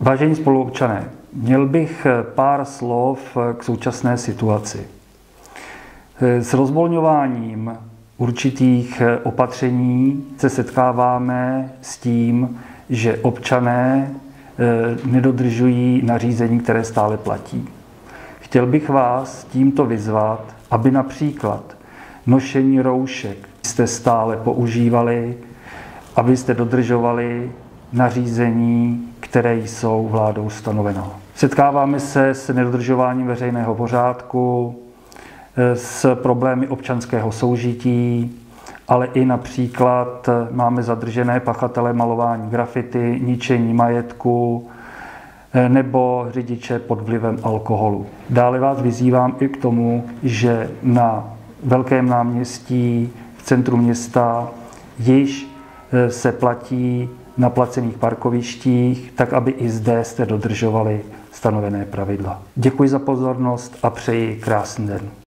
Vážení spoluobčané, měl bych pár slov k současné situaci. S rozvolňováním určitých opatření se setkáváme s tím, že občané nedodržují nařízení, které stále platí. Chtěl bych vás tímto vyzvat, aby například nošení roušek jste stále používali, abyste dodržovali nařízení, které jsou vládou stanovena. Setkáváme se s nedodržováním veřejného pořádku, s problémy občanského soužití, ale i například máme zadržené pachatele malování grafity, ničení majetku nebo řidiče pod vlivem alkoholu. Dále vás vyzývám i k tomu, že na Velkém náměstí v centru města již se platí na placených parkovištích, tak aby i zde jste dodržovali stanovené pravidla. Děkuji za pozornost a přeji krásný den.